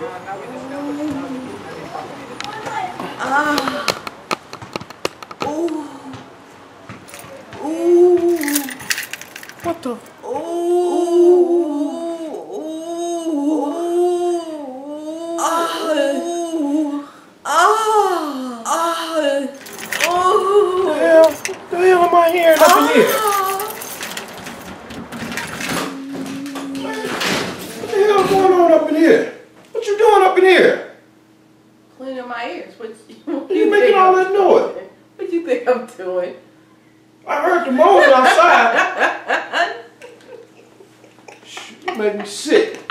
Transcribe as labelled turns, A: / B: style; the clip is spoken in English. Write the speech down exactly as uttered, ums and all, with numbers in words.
A: Ah. Ooh. Ooh.
B: What the?
A: Ooh. Ooh. Ah. Ah. Ah. Oh.
B: The hell? What the hell am I hearing up in here? What the hell going on up in here? What you doing up in here?
A: Cleaning my ears. What you,
B: What you making all that noise?
A: What you think I'm doing?
B: I heard the motor outside. You make me sick.